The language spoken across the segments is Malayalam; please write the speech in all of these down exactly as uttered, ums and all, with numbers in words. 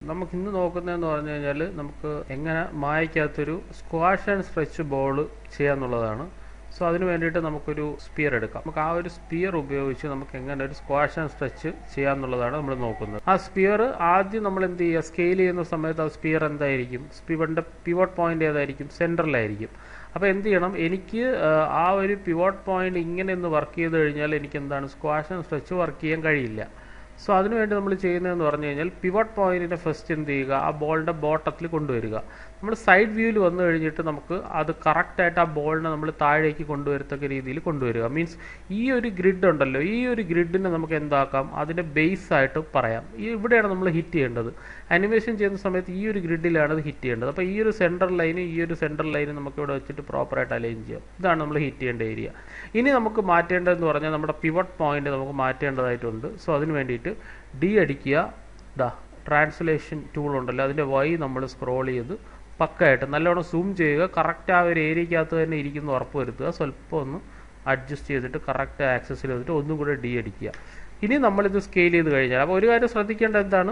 നമുക്ക് ഇന്ന് നോക്കുന്നതെന്ന് പറഞ്ഞു കഴിഞ്ഞാൽ നമുക്ക് എങ്ങനെ മായക്കകത്തൊരു സ്ക്വാഷ് ആൻഡ് സ്ട്രെച്ച് ബോൾ ചെയ്യാന്നുള്ളതാണ്. സോ അതിന് വേണ്ടിയിട്ട് നമുക്കൊരു സ്പിയർ എടുക്കാം. നമുക്ക് ആ ഒരു സ്പിയർ ഉപയോഗിച്ച് നമുക്ക് എങ്ങനെ ഒരു സ്ക്വാഷ് ആൻഡ് സ്ട്രെച്ച് ചെയ്യാന്നുള്ളതാണ് നമ്മൾ നോക്കുന്നത്. ആ സ്പിയർ ആദ്യം നമ്മൾ എന്ത് ചെയ്യുക, സ്കെയിൽ ചെയ്യുന്ന സമയത്ത് ആ സ്പിയർ എന്തായിരിക്കും, സ്പിയറിൻ്റെ പിവോട്ട് പോയിന്റ് ഏതായിരിക്കും, സെൻറ്ററിലായിരിക്കും. അപ്പോൾ എന്ത് ചെയ്യണം, എനിക്ക് ആ ഒരു പിവോട്ട് പോയിന്റ് ഇങ്ങനെ ഒന്ന് വർക്ക് ചെയ്ത് കഴിഞ്ഞാൽ എനിക്ക് എന്താണ് സ്ക്വാഷ് ആൻഡ് സ്ട്രെച്ച് വർക്ക് ചെയ്യാൻ കഴിയില്ല. സോ അതിനുവേണ്ടി നമ്മൾ ചെയ്യുന്നതെന്ന് പറഞ്ഞു കഴിഞ്ഞാൽ പിവോട്ട് പോയിന്റിനെ ഫസ്റ്റ് എന്ത് ചെയ്യുക, ആ ബോളിൻ്റെ ബോട്ടത്തിൽ കൊണ്ടുവരിക. നമ്മൾ സൈഡ് വ്യൂവിൽ വന്നു കഴിഞ്ഞിട്ട് നമുക്ക് അത് കറക്റ്റായിട്ട് ആ ബോളിനെ നമ്മൾ താഴേക്ക് കൊണ്ടുവരത്തക്ക രീതിയിൽ കൊണ്ടുവരിക. മീൻസ് ഈ ഒരു ഗ്രിഡ് ഉണ്ടല്ലോ, ഈ ഒരു ഗ്രിഡിനെ നമുക്ക് എന്താക്കാം, അതിൻ്റെ ബേസ് ആയിട്ട് പറയാം. ഈ ഇവിടെയാണ് നമ്മൾ ഹിറ്റ് ചെയ്യേണ്ടത്. അനിമേഷൻ ചെയ്യുന്ന സമയത്ത് ഈ ഒരു ഗ്രിഡിലാണ് അത് ഹിറ്റ് ചെയ്യേണ്ടത്. അപ്പോൾ ഈ ഒരു സെൻട്രൽ ലൈന് ഈ ഒരു സെൻട്രൽ ലൈന് നമുക്ക് ഇവിടെ വെച്ചിട്ട് പ്രോപ്പറായിട്ട് അലൈൻ ചെയ്യാം. ഇതാണ് നമ്മൾ ഹിറ്റ് ചെയ്യേണ്ട ഏരിയ. ഇനി നമുക്ക് മാറ്റേണ്ടതെന്ന് പറഞ്ഞാൽ നമ്മുടെ പിവോട്ട് പോയിന്റ് നമുക്ക് മാറ്റേണ്ടതായിട്ടുണ്ട്. സോ അതിന് വേണ്ടിയിട്ട് ഡി അടിക്കുക. ദാ ട്രാൻസ്ലേഷൻ ടൂൾ ഉണ്ടല്ലോ, അതിൻ്റെ വൈ നമ്മൾ സ്ക്രോൾ ചെയ്ത് പക്കായിട്ട് നല്ലോണം സൂം ചെയ്യുക. കറക്റ്റ് ആ ഒരു ഏരിയക്കകത്ത് തന്നെ ഇരിക്കുന്ന ഉറപ്പ് വരുത്തുക. സ്വല്പം ഒന്ന് അഡ്ജസ്റ്റ് ചെയ്തിട്ട് കറക്റ്റ് ആക്സസിൽ വന്നിട്ട് ഒന്നും കൂടെ ഡി അടിക്കുക. ഇനി നമ്മളിത് സ്കെയിൽ ചെയ്ത് കഴിഞ്ഞാൽ, അപ്പോൾ ഒരു കാര്യം ശ്രദ്ധിക്കേണ്ട എന്താണ്,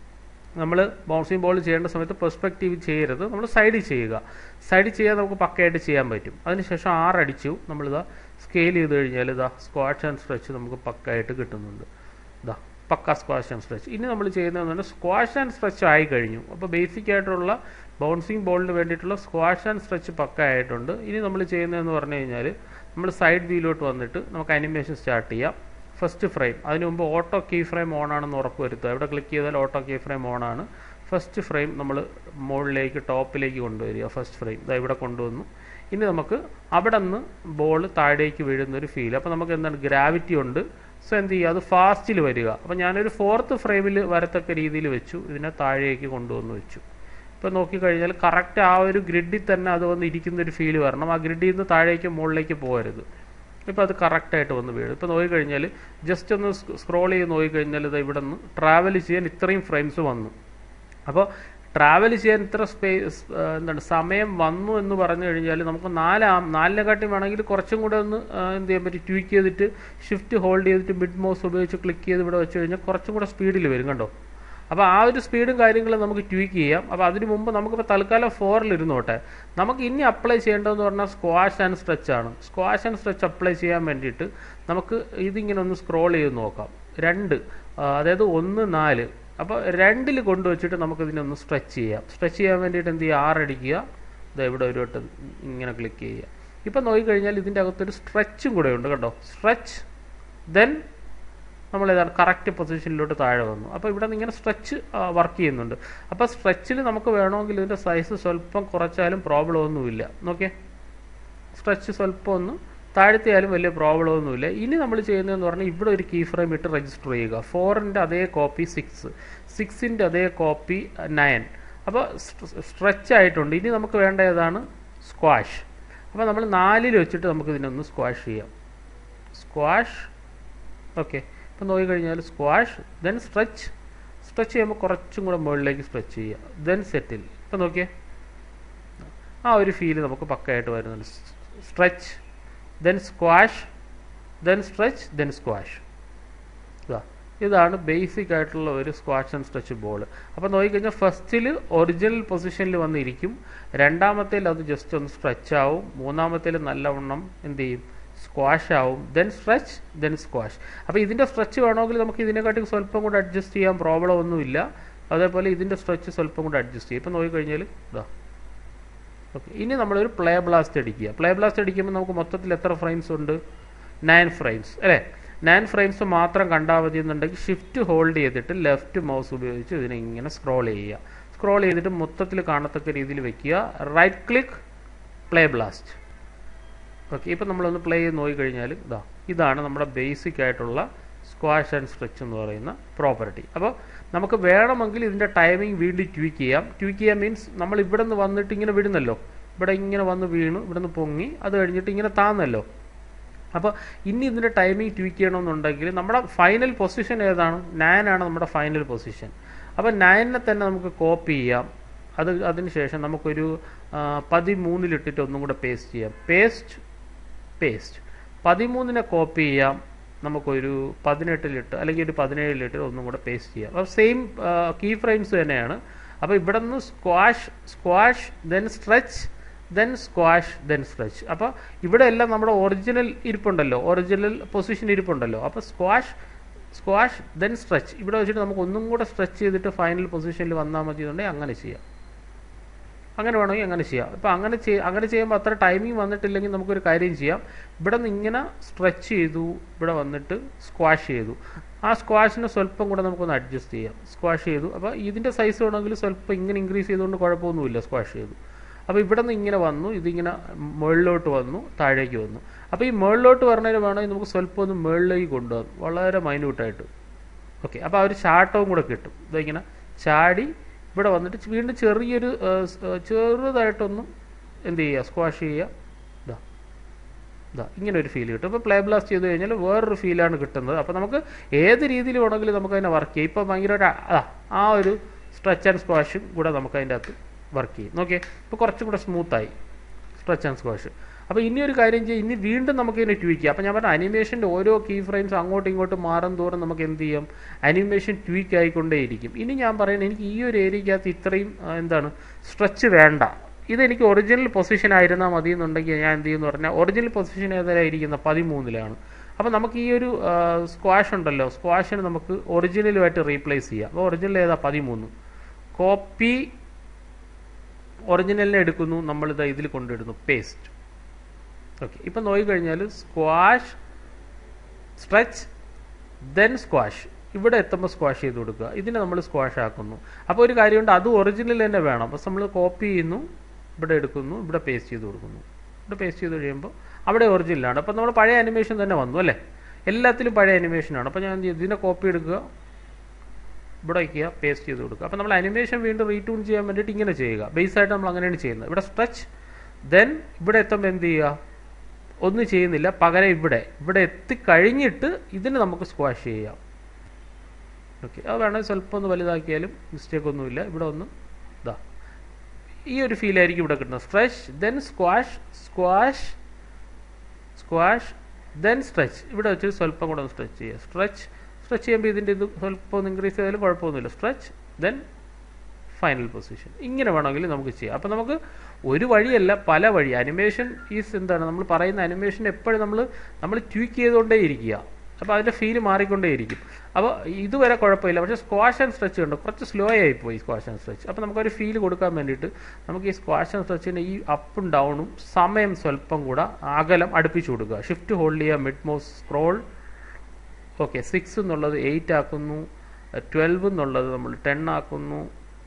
നമ്മൾ ബൗൺസിങ് ബോൾ ചെയ്യേണ്ട സമയത്ത് പെർസ്പെക്റ്റീവ് ചെയ്യരുത്, നമ്മൾ സൈഡിൽ ചെയ്യുക. സൈഡിൽ ചെയ്യാൻ നമുക്ക് പക്കയായിട്ട് ചെയ്യാൻ പറ്റും. അതിനുശേഷം ആറ് അടിച്ചു നമ്മളിതാ സ്കെയിൽ ചെയ്ത് കഴിഞ്ഞാൽ ഇതാ സ്ക്വാഷ് ആൻഡ് സ്ട്രെച്ച് നമുക്ക് പക്കായിട്ട് കിട്ടുന്നുണ്ട്. ഇതാ പക്ക സ്ക്വാഷ് ആൻഡ് സ്ട്രെച്ച്. ഇനി നമ്മൾ ചെയ്യുന്നതെന്ന് പറഞ്ഞാൽ സ്ക്വാഷ് ആൻഡ് സ്ട്രെച്ച് ആയി കഴിഞ്ഞു. അപ്പോൾ ബേസിക് ആയിട്ടുള്ള ബൗൺസിങ് ബോളിന് വേണ്ടിയിട്ടുള്ള സ്ക്വാഷ് ആൻഡ് സ്ട്രെച്ച് പക്ക ആയിട്ടുണ്ട്. ഇനി നമ്മൾ ചെയ്യുന്നതെന്ന് പറഞ്ഞു കഴിഞ്ഞാൽ നമ്മൾ സൈഡ് വ്യൂയിലോട്ട് വന്നിട്ട് നമുക്ക് അനിമേഷൻ സ്റ്റാർട്ട് ചെയ്യാം. ഫസ്റ്റ് ഫ്രെയിം, അതിന് മുമ്പ് ഓട്ടോ കീ ഫ്രെയിം ഓൺ ആണെന്ന് ഉറപ്പ് വരുത്തുക. ഇവിടെ ക്ലിക്ക് ചെയ്താൽ ഓട്ടോ കീ ഫ്രെയിം ഓൺ ആണ്. ഫസ്റ്റ് ഫ്രെയിം നമ്മൾ മുകളിലേക്ക് ടോപ്പിലേക്ക് കൊണ്ടുവരിക. ഫസ്റ്റ് ഫ്രെയിം ഇതാ ഇവിടെ കൊണ്ടുവന്നു. ഇനി നമുക്ക് അവിടെ നിന്ന് ബോൾ താഴേക്ക് വീഴുന്നൊരു ഫീൽ. അപ്പോൾ നമുക്ക് എന്താണ്, ഗ്രാവിറ്റി ഉണ്ട്. സോ എന്ത് ചെയ്യുക, അത് ഫാസ്റ്റിൽ വരിക. അപ്പോൾ ഞാനൊരു ഫോർത്ത് ഫ്രെയിമിൽ വരത്തക്ക രീതിയിൽ വെച്ചു, ഇതിനെ താഴേക്ക് കൊണ്ടുവന്ന് വെച്ചു. ഇപ്പോൾ നോക്കിക്കഴിഞ്ഞാൽ കറക്റ്റ് ആ ഒരു ഗ്രിഡിൽ തന്നെ അത് വന്ന് ഇരിക്കുന്നൊരു ഫീൽ വരണം. ആ ഗ്രിഡിൽ നിന്ന് താഴേക്ക് മുകളിലേക്ക് പോകരുത്. ഇപ്പോൾ അത് കറക്റ്റായിട്ട് വന്ന് വീഴും. ഇപ്പോൾ നോക്കിക്കഴിഞ്ഞാൽ ജസ്റ്റ് ഒന്ന് സ്ക്രോൾ ചെയ്ത് നോക്കിക്കഴിഞ്ഞാൽ ഇത് ഇവിടെ നിന്ന് ട്രാവൽ ചെയ്യാൻ ഇത്രയും ഫ്രെയിംസ് വന്നു. അപ്പോൾ ട്രാവൽ ചെയ്യാൻ ഇത്ര സ്പേസ് എന്താണ് സമയം വന്നു എന്ന് പറഞ്ഞു കഴിഞ്ഞാൽ നമുക്ക് നാല് നാലിനെക്കാട്ടി വേണമെങ്കിൽ കുറച്ചും കൂടെ ഒന്ന് എന്ത് ചെയ്യാൻ പറ്റും, ട്വീക്ക് ചെയ്തിട്ട് ഷിഫ്റ്റ് ഹോൾഡ് ചെയ്തിട്ട് മിഡ് മൗസ് ഉപയോഗിച്ച് ക്ലിക്ക് ചെയ്ത് ഇവിടെ വെച്ച് കഴിഞ്ഞാൽ കുറച്ചും കൂടെ സ്പീഡിൽ വരും കണ്ടോ. അപ്പോൾ ആ ഒരു സ്പീഡും കാര്യങ്ങളും നമുക്ക് ട്വീക്ക് ചെയ്യാം. അപ്പോൾ അതിന് മുമ്പ് നമുക്കിപ്പോൾ തൽക്കാലം ഫോറിൽ ഇരുന്നോട്ടെ. നമുക്ക് ഇനി അപ്ലൈ ചെയ്യേണ്ടതെന്ന് പറഞ്ഞാൽ സ്ക്വാഷ് ആൻഡ് സ്ട്രെച്ച് ആണ്. സ്ക്വാഷ് ആൻഡ് സ്ട്രെച്ച് അപ്ലൈ ചെയ്യാൻ വേണ്ടിയിട്ട് നമുക്ക് ഇതിങ്ങനെ ഒന്ന് സ്ക്രോൾ ചെയ്ത് നോക്കാം. രണ്ട് അതായത് ഒന്ന് നാല്, അപ്പോൾ രണ്ടിൽ കൊണ്ടുവച്ചിട്ട് നമുക്കിതിനൊന്ന് സ്ട്രെച്ച് ചെയ്യാം. സ്ട്രെച്ച് ചെയ്യാൻ വേണ്ടിയിട്ട് എന്ത് ചെയ്യുക, ആറടിക്കുക. ഇത് ഇവിടെ ഒരു വട്ടം ഇങ്ങനെ ക്ലിക്ക് ചെയ്യുക. ഇപ്പം നോക്കിക്കഴിഞ്ഞാൽ ഇതിൻ്റെ അകത്തൊരു സ്ട്രെച്ചും കൂടെ ഉണ്ട് കണ്ടോ. സ്ട്രെച്ച് ദെൻ നമ്മൾ ഏതാണ് കറക്റ്റ് പൊസിഷനിലോട്ട് താഴെ വന്നു. അപ്പോൾ ഇവിടെ നിന്ന് ഇങ്ങനെ സ്ട്രെച്ച് വർക്ക് ചെയ്യുന്നുണ്ട്. അപ്പോൾ സ്ട്രെച്ചിൽ നമുക്ക് വേണമെങ്കിൽ ഇതിൻ്റെ സൈസ് സ്വല്പം കുറച്ചാലും പ്രോബ്ലം ഒന്നുമില്ല. നോക്കിയേ, സ്ട്രെച്ച് സ്വല്പം ഒന്ന് താഴ്ത്തിയാലും വലിയ പ്രോബ്ലം ഒന്നുമില്ല. ഇനി നമ്മൾ ചെയ്യുന്നതെന്ന് പറഞ്ഞാൽ ഇവിടെ ഒരു കീ ഫ്രെയിം ഇട്ട് രജിസ്റ്റർ ചെയ്യുക. ഫോറിൻ്റെ അതേ കോപ്പി സിക്സ്, സിക്സിൻ്റെ അതേ കോപ്പി നയൻ. അപ്പോൾ സ്ട്രെച്ച് ആയിട്ടുണ്ട്. ഇനി നമുക്ക് വേണ്ട ഏതാണ്, സ്ക്വാഷ്. അപ്പോൾ നമ്മൾ നാലിൽ വെച്ചിട്ട് നമുക്ക് ഇതിനൊന്ന് സ്ക്വാഷ് ചെയ്യാം. സ്ക്വാഷ്. ഓക്കെ, ഇപ്പോൾ നോക്കിക്കഴിഞ്ഞാൽ സ്ക്വാഷ് ദെൻ സ്ട്രെച്ച്. സ്ട്രെച്ച് ചെയ്യുമ്പോൾ കുറച്ചും കൂടെ മുകളിലേക്ക് സ്ട്രെച്ച് ചെയ്യുക. Then settle. ഇപ്പോൾ നോക്കിയേ, ആ ഒരു ഫീല് നമുക്ക് പക്കയായിട്ട് വരുന്നുണ്ട്. Stretch then squash then stretch then squash. ഇതാ ഇതാണ് ബേസിക് ആയിട്ടുള്ള ഒരു സ്ക്വാഷ് ആൻഡ് സ്ട്രെച്ച് ബോൾ. അപ്പോൾ നോക്കിക്കഴിഞ്ഞാൽ ഫസ്റ്റിൽ ഒറിജിനൽ പൊസിഷനിൽ വന്നിരിക്കും. രണ്ടാമത്തേൽ അത് ജസ്റ്റ് ഒന്ന് സ്ട്രെച്ച് ആവും. മൂന്നാമത്തേൽ നല്ലവണ്ണം എന്ത് ചെയ്യും, സ്ക്വാഷ് ആവും. Then stretch then squash. അപ്പോൾ ഇതിൻ്റെ സ്ട്രെച്ച് വേണമെങ്കിൽ നമുക്ക് ഇതിനെക്കാട്ടി സ്വല്പം കൂടെ അഡ്ജസ്റ്റ് ചെയ്യാൻ പ്രോബ്ലം ഒന്നുമില്ല. അതേപോലെ ഇതിൻ്റെ സ്ട്രെച്ച് സ്വല്പം കൂടെ അഡ്ജസ്റ്റ് ചെയ്യും. ഇപ്പോൾ നോക്കിക്കഴിഞ്ഞാൽ ഇതാ ഓക്കെ. ഇനി നമ്മളൊരു പ്ലേ ബ്ലാസ്റ്റ് അടിക്കുക. പ്ലേ ബ്ലാസ്റ്റ് അടിക്കുമ്പോൾ നമുക്ക് മൊത്തത്തിൽ എത്ര ഫ്രെയിംസ് ഉണ്ട്, നയൻ ഫ്രെയിംസ് അല്ലേ. നയൻ ഫ്രെയിംസ് മാത്രം കണ്ടാൽ മതി എന്നുണ്ടെങ്കിൽ ഷിഫ്റ്റ് ഹോൾഡ് ചെയ്തിട്ട് ലെഫ്റ്റ് മൗസ് ഉപയോഗിച്ച് ഇതിനെ ഇങ്ങനെ സ്ക്രോൾ ചെയ്യുക. സ്ക്രോൾ ചെയ്തിട്ട് മൊത്തത്തിൽ കാണത്തക്ക രീതിയിൽ വെക്കുക. Right click, play blast. Okay, ഇപ്പം നമ്മളൊന്ന് പ്ലേ ചെയ്ത് നോക്കിക്കഴിഞ്ഞാൽ ഇതാ ഇതാണ് നമ്മുടെ ബേസിക് ആയിട്ടുള്ള സ്ക്വാഷ് ആൻഡ് സ്ട്രെച്ച് എന്ന് പറയുന്ന പ്രോപ്പർട്ടി. അപ്പോൾ നമുക്ക് വേണമെങ്കിൽ ഇതിൻ്റെ ടൈമിംഗ് വീണ്ടും ട്വീക്ക് ചെയ്യാം. ട്വീക്ക് ചെയ്യാൻ മീൻസ് നമ്മൾ ഇവിടെ നിന്ന് വന്നിട്ട് ഇങ്ങനെ വിടുന്നല്ലോ, ഇവിടെ ഇങ്ങനെ വന്ന് വീണു, ഇവിടെ നിന്ന് പൊങ്ങി, അത് കഴിഞ്ഞിട്ട് ഇങ്ങനെ താന്നല്ലോ. അപ്പോൾ ഇനി ഇതിൻ്റെ ടൈമിംഗ് ട്വീക്ക് ചെയ്യണമെന്നുണ്ടെങ്കിൽ നമ്മുടെ ഫൈനൽ പൊസിഷൻ ഏതാണ്, നയനാണ് നമ്മുടെ ഫൈനൽ പൊസിഷൻ. അപ്പോൾ നയനെ തന്നെ നമുക്ക് കോപ്പി ചെയ്യാം. അത് അതിന് ശേഷം നമുക്കൊരു പതിമൂന്നിലിട്ടിട്ട് ഒന്നും കൂടെ പേസ്റ്റ് ചെയ്യാം. പേസ്റ്റ് പേസ്റ്റ് പതിമൂന്നിനെ കോപ്പി ചെയ്യാം. നമുക്കൊരു പതിനെട്ട് ലിറ്റർ അല്ലെങ്കിൽ ഒരു പതിനേഴ് ലിറ്റർ ഒന്നും കൂടെ പേസ്റ്റ് ചെയ്യാം. അപ്പോൾ സെയിം കീ ഫ്രെയിംസ് തന്നെയാണ്. അപ്പോൾ ഇവിടെ നിന്ന് squash squash then stretch then squash then stretch. അപ്പോൾ ഇവിടെ എല്ലാം നമ്മുടെ ഒറിജിനൽ ഇരിപ്പുണ്ടല്ലോ, ഒറിജിനൽ പൊസിഷൻ ഇരിപ്പുണ്ടല്ലോ. അപ്പോൾ സ്ക്വാഷ് സ്ക്വാഷ് ദെൻ സ്ട്രെച്ച് ഇവിടെ വെച്ചിട്ട് നമുക്ക് ഒന്നും കൂടെ സ്ട്രെച്ച് ചെയ്തിട്ട് ഫൈനൽ പൊസിഷനിൽ വന്നാൽ മതി എന്നുണ്ടെങ്കിൽ അങ്ങനെ ചെയ്യാം. അങ്ങനെ വേണമെങ്കിൽ അങ്ങനെ ചെയ്യാം. ഇപ്പോൾ അങ്ങനെ ചെയ്യ അങ്ങനെ ചെയ്യുമ്പോൾ അത്ര ടൈമിങ് വന്നിട്ടില്ലെങ്കിൽ നമുക്കൊരു കാര്യം ചെയ്യാം. ഇവിടെ നിന്ന് ഇങ്ങനെ സ്ട്രെച്ച് ചെയ്തു, ഇവിടെ വന്നിട്ട് സ്ക്വാഷ് ചെയ്തു. ആ സ്ക്വാഷിന് സ്വല്പം കൂടെ നമുക്കൊന്ന് അഡ്ജസ്റ്റ് ചെയ്യാം. സ്ക്വാഷ് ചെയ്തു. അപ്പോൾ ഇതിൻ്റെ സൈസ് വേണമെങ്കിൽ സ്വല്പം ഇങ്ങനെ ഇൻക്രീസ് ചെയ്തുകൊണ്ട് കുഴപ്പമൊന്നുമില്ല. സ്ക്വാഷ് ചെയ്തു. അപ്പോൾ ഇവിടെ നിന്ന് ഇങ്ങനെ വന്നു, ഇതിങ്ങനെ മുകളിലോട്ട് വന്നു, താഴേക്ക് വന്നു. അപ്പോൾ ഈ മുകളിലോട്ട് പറഞ്ഞതിന് വേണമെങ്കിൽ നമുക്ക് സ്വല്പം ഒന്ന് മുകളിലേക്ക് കൊണ്ടുവന്നു, വളരെ മൈന്യൂട്ടായിട്ട്. ഓക്കെ, അപ്പോൾ ആ ഒരു ചാട്ടവും കൂടെ കിട്ടും. ഇതിങ്ങനെ ചാടി ഇവിടെ വന്നിട്ട് വീണ്ടും ചെറിയൊരു ചെറുതായിട്ടൊന്നും എന്ത് ചെയ്യുക, സ്ക്വാഷ് ചെയ്യുക. ഇതാ ഇതാ ഇങ്ങനെ ഒരു ഫീൽ കിട്ടും. ഇപ്പോൾ പ്ലേ ബ്ലാസ്റ്റ് ചെയ്ത് കഴിഞ്ഞാൽ വേറൊരു ഫീലാണ് കിട്ടുന്നത്. അപ്പോൾ നമുക്ക് ഏത് രീതിയിൽ വേണമെങ്കിലും നമുക്ക് അതിനെ വർക്ക് ചെയ്യാം. ഇപ്പോൾ ഭയങ്കര അതാ ആ ഒരു സ്ട്രെച്ച് ആൻഡ് സ്ക്വാഷും കൂടെ നമുക്ക് അതിൻ്റെ അകത്ത് വർക്ക് ചെയ്യും. ഓക്കെ, ഇപ്പോൾ കുറച്ചും കൂടെ സ്മൂത്തായി സ്ട്രെച്ച് ആൻഡ് സ്ക്വാഷ്. അപ്പോൾ ഇനി ഒരു കാര്യം ചെയ്യാം, ഇനി വീണ്ടും നമുക്ക് ഇതിനെ ട്വീക്ക് ചെയ്യാം. അപ്പോൾ ഞാൻ പറഞ്ഞ അനിമേഷൻ്റെ ഓരോ കീ ഫ്രെയിംസ് അങ്ങോട്ടും ഇങ്ങോട്ടും മാറും തോറും നമുക്ക് എന്ത് ചെയ്യാം, അനിമേഷൻ ട്വീക്ക് ആയിക്കൊണ്ടേയിരിക്കും. ഇനി ഞാൻ പറയുന്നത് എനിക്ക് ഈ ഒരു ഏരിയക്കകത്ത് ഇത്രയും എന്താണ് സ്ട്രെച്ച് വേണ്ട, ഇതെനിക്ക് ഒറിജിനൽ പൊസിഷൻ ആയിരുന്നാൽ മതി എന്നുണ്ടെങ്കിൽ ഞാൻ എന്ത് ചെയ്യുമെന്ന് പറഞ്ഞാൽ ഒറിജിനൽ പൊസിഷൻ ഏതായിരിക്കുന്ന പതിമൂന്നിലാണ്. അപ്പോൾ നമുക്ക് ഈ ഒരു സ്ക്വാഷ് ഉണ്ടല്ലോ, സ്ക്വാഷിന് നമുക്ക് ഒറിജിനലുമായിട്ട് റീപ്ലേസ് ചെയ്യാം. അപ്പോൾ ഒറിജിനൽ ഏതാ പതിമൂന്ന്. കോപ്പി ഒറിജിനലിനെ എടുക്കുന്നു, നമ്മളിത് ഇതിൽ കൊണ്ടിടുന്നു, പേസ്റ്റ്. ഓക്കെ, ഇപ്പം നോക്കിക്കഴിഞ്ഞാൽ സ്ക്വാഷ് സ്ട്രെച്ച് ദെൻ സ്ക്വാഷ് ഇവിടെ എത്തുമ്പോൾ സ്ക്വാഷ് ചെയ്ത് കൊടുക്കുക. ഇതിനെ നമ്മൾ സ്ക്വാഷ് ആക്കുന്നു. അപ്പോൾ ഒരു കാര്യമുണ്ട്, അത് ഒറിജിനൽ തന്നെ വേണം. അപ്പോൾ നമ്മൾ കോപ്പി ചെയ്യുന്നു, ഇവിടെ എടുക്കുന്നു, ഇവിടെ പേസ്റ്റ് ചെയ്ത് കൊടുക്കുന്നു. ഇവിടെ പേസ്റ്റ് ചെയ്ത് കഴിയുമ്പോൾ അവിടെ ഒറിജിനലാണ്. അപ്പോൾ നമ്മൾ പഴയ അനിമേഷൻ തന്നെ വന്നു അല്ലേ, എല്ലാത്തിലും പഴയ അനിമേഷനാണ്. അപ്പോൾ ഞാൻ എന്ത് ചെയ്യും, ഇതിനെ കോപ്പി എടുക്കുക, ഇവിടെ വയ്ക്കുക, പേസ്റ്റ് ചെയ്ത് കൊടുക്കുക. അപ്പോൾ നമ്മൾ അനിമേഷൻ വീണ്ടും റീട്യൂൺ ചെയ്യാൻ വേണ്ടിയിട്ട് ഇങ്ങനെ ചെയ്യുക. ബേസായിട്ട് നമ്മൾ അങ്ങനെയാണ് ചെയ്യുന്നത്. ഇവിടെ സ്ട്രെച്ച് ദെൻ ഇവിടെ എത്തുമ്പോൾ എന്ത് ചെയ്യുക, ഒന്നും ചെയ്യുന്നില്ല, പകരം ഇവിടെ ഇവിടെ എത്തിക്കഴിഞ്ഞിട്ട് ഇതിന് നമുക്ക് സ്ക്വാഷ് ചെയ്യാം. ഓക്കെ, അത് വേണമെങ്കിൽ സ്വല്പം ഒന്ന് വലുതാക്കിയാലും മിസ്റ്റേക്ക് ഒന്നുമില്ല. ഇവിടെ ഒന്ന് ഇതാ ഈ ഒരു ഫീലായിരിക്കും ഇവിടെ കിട്ടുന്നത്. Stretch then squash squash squash then stretch ഇവിടെ വെച്ച് സ്വല്പം കൂടെ ഒന്ന് സ്ട്രെച്ച് ചെയ്യുക. സ്ട്രെച്ച് സ്ട്രെച്ച് ചെയ്യുമ്പോൾ ഇതിൻ്റെ ഇത് സ്വല്പം ഒന്ന് ഇൻക്രീസ് ചെയ്താലും കുഴപ്പമൊന്നുമില്ല. സ്ട്രെച്ച് ദെൻ ഫൈനൽ പൊസിഷൻ ഇങ്ങനെ വേണമെങ്കിൽ നമുക്ക് ചെയ്യാം. അപ്പോൾ നമുക്ക് ഒരു വഴിയല്ല, പല വഴി. അനിമേഷൻ ഈസ് എന്താണ് നമ്മൾ പറയുന്ന അനിമേഷൻ എപ്പോഴും നമ്മൾ നമ്മൾ ട്വീക്ക് ചെയ്തുകൊണ്ടേ ഇരിക്കുക. അപ്പോൾ അതിൻ്റെ ഫീൽ മാറിക്കൊണ്ടേയിരിക്കും. അപ്പോൾ ഇതുവരെ കുഴപ്പമില്ല. പക്ഷേ സ്ക്വാഷ് ആൻഡ് സ്ട്രെച്ച് ഉണ്ട്, കുറച്ച് സ്ലോ ആയിപ്പോയി സ്ക്വാഷ് ആൻഡ് സ്ട്രെച്ച്. അപ്പോൾ നമുക്കൊരു ഫീൽ കൊടുക്കാൻ വേണ്ടിയിട്ട് നമുക്ക് ഈ സ്ക്വാഷ് ആൻഡ് സ്ട്രെച്ചിൻ്റെ ഈ അപ്പും ഡൗണും സമയം സ്വല്പം കൂടെ അകലം അടുപ്പിച്ച് കൊടുക്കുക. ഷിഫ്റ്റ് ഹോൾഡ് ചെയ്യുക, mid mouse scroll. Okay, six എന്നുള്ളത് എയ്റ്റ് ആക്കുന്നു, ട്വൽവ് എന്നുള്ളത് നമ്മൾ ടെൻ ആക്കുന്നു.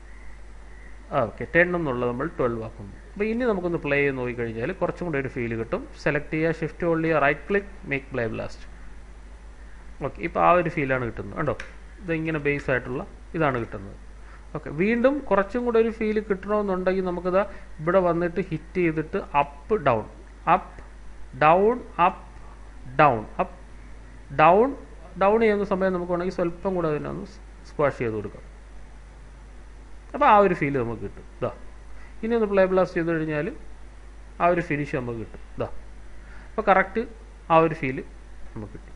ഓക്കെ, ടെൻ എന്നുള്ളത് നമ്മൾ ട്വൽവ് ആക്കുന്നു. അപ്പോൾ ഇനി നമുക്കൊന്ന് പ്ലേ ചെയ്ത് നോക്കിക്കഴിഞ്ഞാൽ കുറച്ചും കൂടെ ഒരു ഫീൽ കിട്ടും. സെലക്ട് ചെയ്യുക, ഷിഫ്റ്റ് ഹോൾഡ് ചെയ്യുക, right click, make play blast. Okay, ഇപ്പോൾ ആ ഒരു ഫീലാണ് കിട്ടുന്നത്. കണ്ടോ, ഇതിങ്ങനെ ബേസ് ആയിട്ടുള്ള ഇതാണ് കിട്ടുന്നത്. ഓക്കെ, വീണ്ടും കുറച്ചും കൂടെ ഒരു ഫീൽ കിട്ടണമെന്നുണ്ടെങ്കിൽ നമുക്കിതാ ഇവിടെ വന്നിട്ട് ഹിറ്റ് ചെയ്തിട്ട് up down up down up down up down down ചെയ്യുന്ന സമയം നമുക്ക് വേണമെങ്കിൽ സ്വല്പം കൂടെ അതിനൊന്ന് സ്ക്വാഷ് ചെയ്ത് കൊടുക്കാം. അപ്പോൾ ആ ഒരു ഫീൽ നമുക്ക് കിട്ടും. ഇതാ ഇനി ഒന്ന് പ്ലേ ബ്ലാസ്റ്റ് ചെയ്ത് കഴിഞ്ഞാൽ ആ ഒരു ഫിനിഷ് നമുക്ക് കിട്ടും. ഇതാ അപ്പോൾ കറക്റ്റ് ആ ഒരു ഫീല് നമുക്ക് കിട്ടും.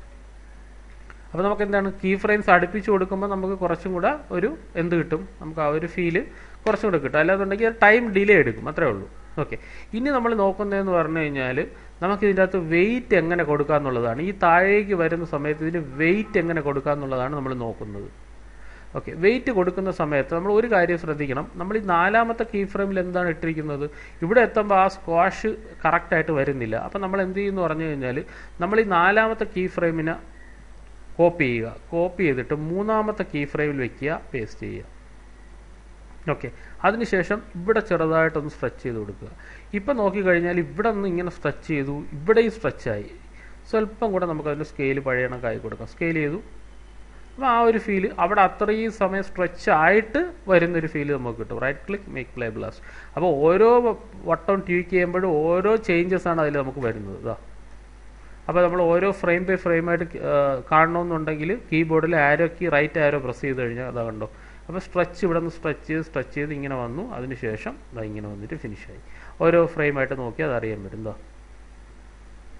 അപ്പോൾ നമുക്ക് എന്താണ് കീ ഫ്രെയിംസ് അടുപ്പിച്ച് കൊടുക്കുമ്പോൾ നമുക്ക് കുറച്ചും കൂടെ ഒരു എന്ത് കിട്ടും, നമുക്ക് ആ ഒരു ഫീല് കുറച്ചും കൂടെ കിട്ടും. അല്ലാന്നുണ്ടെങ്കിൽ ടൈം ഡിലേ എടുക്കും, അത്രേ ഉള്ളൂ. ഓക്കെ, ഇനി നമ്മൾ നോക്കുന്നതെന്ന് പറഞ്ഞു കഴിഞ്ഞാൽ നമുക്ക് ഇതിൻ്റെ അകത്ത് വെയിറ്റ് എങ്ങനെ കൊടുക്കുക എന്നുള്ളതാണ്. ഈ താഴേക്ക് വരുന്ന സമയത്ത് ഇതിന് വെയിറ്റ് എങ്ങനെ കൊടുക്കുക എന്നുള്ളതാണ് നമ്മൾ നോക്കുന്നത്. ഓക്കെ, വെയിറ്റ് കൊടുക്കുന്ന സമയത്ത് നമ്മൾ ഒരു കാര്യം ശ്രദ്ധിക്കണം. നമ്മൾ ഈ നാലാമത്തെ കീ ഫ്രെയിമിൽ എന്താണ് ഇട്ടിരിക്കുന്നത്, ഇവിടെ എത്തുമ്പോൾ ആ സ്ക്വാഷ് കറക്റ്റായിട്ട് വരുന്നില്ല. അപ്പം നമ്മൾ എന്ത് ചെയ്യുമെന്ന് പറഞ്ഞു കഴിഞ്ഞാൽ നമ്മൾ ഈ നാലാമത്തെ കീ ഫ്രെയിമിനെ കോപ്പി ചെയ്യുക. കോപ്പി ചെയ്തിട്ട് മൂന്നാമത്തെ കീ ഫ്രെയിമിൽ വയ്ക്കുക, പേസ്റ്റ് ചെയ്യുക. ഓക്കെ, അതിനുശേഷം ഇവിടെ ചെറുതായിട്ടൊന്ന് സ്ട്രെച്ച് ചെയ്ത് കൊടുക്കുക. ഇപ്പം നോക്കിക്കഴിഞ്ഞാൽ ഇവിടെ നിന്ന് ഇങ്ങനെ സ്ട്രെച്ച് ചെയ്തു, ഇവിടെയും സ്ട്രെച്ചായി. സ്വല്പം കൂടെ നമുക്കതിൻ്റെ സ്കെയിൽ പഴയ കണക്കായി കൊടുക്കാം. സ്കെയിൽ ചെയ്തു. അപ്പോൾ ആ ഒരു ഫീല് അവിടെ അത്രയും സമയം സ്ട്രെച്ച് ആയിട്ട് വരുന്നൊരു ഫീല് നമുക്ക് കിട്ടും. Right click, make play blast. അപ്പോൾ ഓരോ വട്ടം ട്വീക്ക് ചെയ്യുമ്പോഴും ഓരോ ചേഞ്ചസ് ആണ് അതിൽ നമുക്ക് വരുന്നത്. ഇതാ അപ്പോൾ നമ്മൾ ഓരോ ഫ്രെയിം ബൈ ഫ്രെയിമായിട്ട് കാണണമെന്നുണ്ടെങ്കിൽ കീബോർഡിൽ arrow key right arrow press ചെയ്ത് കഴിഞ്ഞാൽ അതാ കണ്ടോ. അപ്പോൾ സ്ട്രെച്ച് ഇവിടെ നിന്ന് സ്ട്രെച്ച് ചെയ്ത് സ്ട്രെച്ച് ചെയ്ത് ഇങ്ങനെ വന്നു. അതിനുശേഷം ഇതാ ഇങ്ങനെ വന്നിട്ട് ഫിനിഷായി. ഓരോ ഫ്രെയിമായിട്ട് നോക്കി അത് അറിയാൻ പറ്റും. എന്താ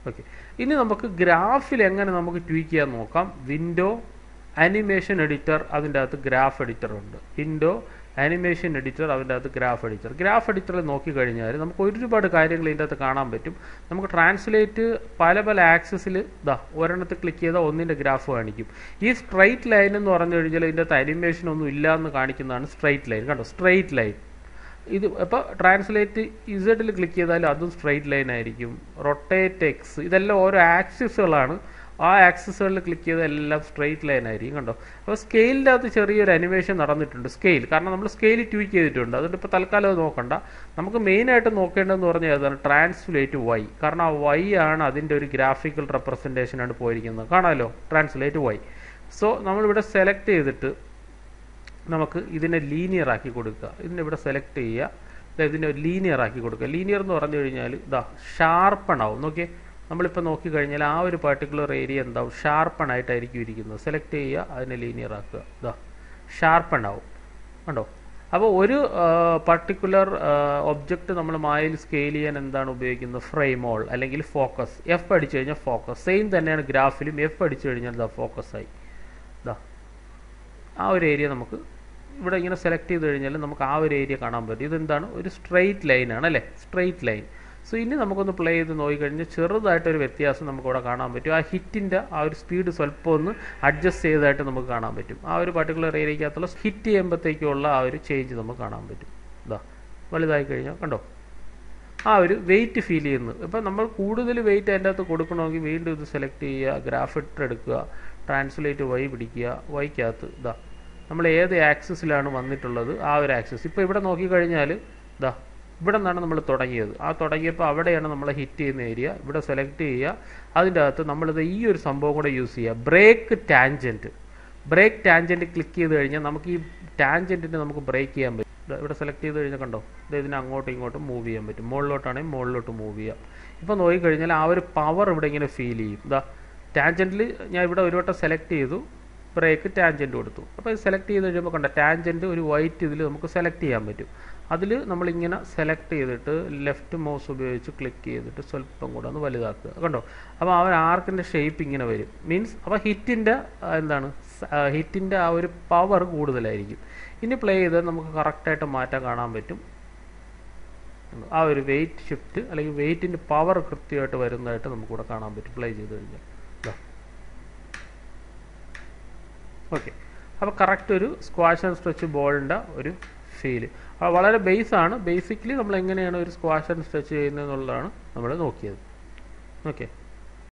ഓക്കെ, ഇനി നമുക്ക് ഗ്രാഫിൽ എങ്ങനെ നമുക്ക് ട്വീക്ക് ചെയ്യാൻ നോക്കാം. വിൻഡോ ആനിമേഷൻ എഡിറ്റർ, അതിൻ്റെ അകത്ത് ഗ്രാഫ് എഡിറ്റർ ഉണ്ട്. വിൻഡോ ആനിമേഷൻ എഡിറ്റർ, അതിൻ്റെ അകത്ത് ഗ്രാഫ് എഡിറ്റർ. ഗ്രാഫ് എഡിറ്ററിൽ നോക്കിക്കഴിഞ്ഞാൽ നമുക്ക് ഒരുപാട് കാര്യങ്ങൾ ഇതിൻ്റെ അകത്ത് കാണാൻ പറ്റും. നമുക്ക് ട്രാൻസ്ലേറ്റ് പല പല ആക്സസിൽ ഇതാ ഒരെണ്ണത്തിൽ ക്ലിക്ക് ചെയ്താൽ ഒന്നിൻ്റെ ഗ്രാഫ് കാണിക്കും. ഈ സ്ട്രൈറ്റ് ലൈൻ എന്ന് പറഞ്ഞു കഴിഞ്ഞാൽ ഇതിൻ്റെ അകത്ത് അനിമേഷൻ ഒന്നും ഇല്ല എന്ന് കാണിക്കുന്നതാണ് സ്ട്രൈറ്റ് ലൈൻ. കണ്ടോ, സ്ട്രൈറ്റ് ലൈൻ. ഇത് അപ്പോൾ ട്രാൻസ്ലേറ്റ് ഇസഡിൽ ക്ലിക്ക് ചെയ്താലും അതും സ്ട്രൈറ്റ് ലൈൻ ആയിരിക്കും. റൊട്ടേറ്റ് എക്സ്, ഇതെല്ലാം ഓരോ ആക്സിസുകളാണ്. ആ ആക്സിസുകളിൽ ക്ലിക്ക് ചെയ്താൽ എല്ലാം സ്ട്രൈറ്റ് ലൈൻ ആയിരിക്കും. കണ്ടോ, അപ്പോൾ സ്കെയിലിൻ്റെ അകത്ത് ചെറിയൊരു അനിമേഷൻ നടന്നിട്ടുണ്ട്. സ്കെയിൽ കാരണം നമ്മൾ സ്കെയിൽ ട്വീക്ക് ചെയ്തിട്ടുണ്ട്. അതുകൊണ്ട് ഇപ്പോൾ തൽക്കാലം അത് നോക്കണ്ട. നമുക്ക് മെയിനായിട്ട് നോക്കേണ്ടതെന്ന് പറഞ്ഞാൽ ഏതാണ് ട്രാൻസ്ലേറ്റ് വൈ. കാരണം ആ വൈ ആണ് അതിൻ്റെ ഒരു ഗ്രാഫിക്കൽ റെപ്രസെൻറ്റേഷനാണ് പോയിരിക്കുന്നത്. കാണാമല്ലോ, ട്രാൻസ്ലേറ്റ് വൈ. സോ നമ്മളിവിടെ സെലക്ട് ചെയ്തിട്ട് നമുക്ക് ഇതിനെ ലീനിയർ ആക്കി കൊടുക്കുക. ഇതിനെ ഇവിടെ സെലക്ട് ചെയ്യുക, ഇതിനെ ലീനിയർ ആക്കി കൊടുക്കുക. ലീനിയർ എന്ന് പറഞ്ഞു കഴിഞ്ഞാൽ ഇതാ ഷാർപ്പൺ ആവും. നോക്കിയേ, നമ്മളിപ്പോൾ നോക്കിക്കഴിഞ്ഞാൽ ആ ഒരു പർട്ടിക്കുലർ ഏരിയ എന്താവും, ഷാർപ്പൺ ആയിട്ടായിരിക്കും ഇരിക്കുന്നത്. സെലക്ട് ചെയ്യുക, അതിനെ ലീനിയർ ആക്കുക, ഇതാ ഷാർപ്പൺ ആവും. കണ്ടോ, അപ്പോൾ ഒരു പർട്ടിക്കുലർ ഒബ്ജക്റ്റ് നമ്മൾ മായയിൽ സ്കെയിൽ ചെയ്യാൻ എന്താണ് ഉപയോഗിക്കുന്നത്, ഫ്രെയിമോൾ അല്ലെങ്കിൽ ഫോക്കസ്. എഫ് അടിച്ചു കഴിഞ്ഞാൽ ഫോക്കസ്. സെയിം തന്നെയാണ് ഗ്രാഫിലും. എഫ് അടിച്ചു കഴിഞ്ഞാൽ ഇതാ ഫോക്കസായി. ഇതാ ആ ഒരു ഏരിയ നമുക്ക് ഇവിടെ ഇങ്ങനെ സെലക്ട് ചെയ്ത് കഴിഞ്ഞാൽ നമുക്ക് ആ ഒരു ഏരിയ കാണാൻ പറ്റും. ഇതെന്താണ്, ഒരു സ്ട്രെയിറ്റ് ലൈനാണ് അല്ലേ, സ്ട്രെയിറ്റ് ലൈൻ. സോ ഇനി നമുക്കൊന്ന് പ്ലേ ചെയ്ത് നോക്കിക്കഴിഞ്ഞാൽ ചെറുതായിട്ടൊരു വ്യത്യാസം നമുക്കിവിടെ കാണാൻ പറ്റും. ആ ഹിറ്റിൻ്റെ ആ ഒരു സ്പീഡ് സ്വല്പം ഒന്ന് അഡ്ജസ്റ്റ് ചെയ്തതായിട്ട് നമുക്ക് കാണാൻ പറ്റും. ആ ഒരു പർട്ടിക്കുലർ ഏരിയക്കകത്തുള്ള ഹിറ്റ് ചെയ്യുമ്പോഴത്തേക്കുള്ള ആ ഒരു ചേഞ്ച് നമുക്ക് കാണാൻ പറ്റും. ഇതാ വലുതായി കഴിഞ്ഞാൽ കണ്ടോ ആ ഒരു വെയിറ്റ് ഫീൽ ചെയ്യുന്നത്. ഇപ്പം നമ്മൾ കൂടുതൽ വെയിറ്റ് അതിൻ്റെ അകത്ത് കൊടുക്കണമെങ്കിൽ വീണ്ടും ഇത് സെലക്ട് ചെയ്യുക, ഗ്രാഫ് എഡിറ്റർ എടുക്കുക, ട്രാൻസ്ലേറ്റ് വൈ പിടിക്കുക. വൈക്കകത്ത് ഇതാ നമ്മൾ ഏത് ആക്സിസിലാണ് വന്നിട്ടുള്ളത് ആ ഒരു ആക്സിസ്. ഇപ്പോൾ ഇവിടെ നോക്കിക്കഴിഞ്ഞാൽ ഇതാ ഇവിടെ നിന്നാണ് നമ്മൾ തുടങ്ങിയത്. ആ തുടങ്ങിയപ്പോൾ അവിടെയാണ് നമ്മൾ ഹിറ്റ് ചെയ്യുന്ന ഏരിയ. ഇവിടെ സെലക്ട് ചെയ്യുക, അതിൻ്റെ അകത്ത് നമ്മളിത് ഈ ഒരു സംഭവം കൂടെ യൂസ് ചെയ്യുക, break tangent. Break tangent click ചെയ്ത് കഴിഞ്ഞാൽ നമുക്ക് ഈ ടാൻജൻറ്റിനെ നമുക്ക് ബ്രേക്ക് ചെയ്യാൻ പറ്റും. ഇവിടെ സെലക്ട് ചെയ്ത് കഴിഞ്ഞാൽ കണ്ടോ, ഇത് ഇതിനെ അങ്ങോട്ടും ഇങ്ങോട്ടും മൂവ് ചെയ്യാൻ പറ്റും. മുകളിലോട്ടാണെങ്കിൽ മുകളിലോട്ട് മൂവ് ചെയ്യാം. ഇപ്പോൾ നോക്കിക്കഴിഞ്ഞാൽ ആ ഒരു പവർ ഇവിടെ ഇങ്ങനെ ഫീൽ ചെയ്യും. ഇതാ ടാൻജൻറ്റിൽ ഞാൻ ഇവിടെ ഒരു വട്ടം സെലക്ട് ചെയ്തു, ബ്രേക്ക് ടാൻജൻറ്റ് കൊടുത്തു. അപ്പോൾ ഇത് സെലക്ട് ചെയ്ത് കഴിയുമ്പോൾ കണ്ട ടാൻജൻറ്റ് ഒരു വൈറ്റ് ഇതിൽ നമുക്ക് സെലക്ട് ചെയ്യാൻ പറ്റും. അതിൽ നമ്മളിങ്ങനെ സെലക്ട് ചെയ്തിട്ട് ലെഫ്റ്റ് മൗസ് ഉപയോഗിച്ച് ക്ലിക്ക് ചെയ്തിട്ട് സ്വല്പം കൂടെ ഒന്ന് വലുതാക്കുക. കണ്ടോ, അപ്പോൾ ആ ഒരു ആർക്കിൻ്റെ ഷേപ്പ് ഇങ്ങനെ വരും. മീൻസ് അപ്പോൾ ഹിറ്റിൻ്റെ എന്താണ് ഹിറ്റിൻ്റെ ആ ഒരു പവർ കൂടുതലായിരിക്കും. ഇനി പ്ലേ ചെയ്ത് നമുക്ക് കറക്റ്റായിട്ട് മാറ്റം കാണാൻ പറ്റും. ആ ഒരു വെയിറ്റ് ഷിഫ്റ്റ് അല്ലെങ്കിൽ വെയിറ്റിൻ്റെ പവർ കൃത്യമായിട്ട് വരുന്നതായിട്ട് നമുക്കിവിടെ കാണാൻ പറ്റും പ്ലേ ചെയ്ത് കഴിഞ്ഞാൽ. ഓക്കെ, അപ്പോൾ കറക്റ്റ് ഒരു സ്ക്വാഷ് ആൻഡ് സ്ട്രെച്ച് ബോളിൻ്റെ ഒരു ഫീല്. അപ്പോൾ വളരെ ബേസാണ്. ബേസിക്കലി നമ്മൾ എങ്ങനെയാണ് ഒരു സ്ക്വാഷ് ആൻഡ് സ്ട്രെച്ച് ചെയ്യുന്നത് എന്നുള്ളതാണ് നമ്മൾ നോക്കിയത്. ഓക്കെ.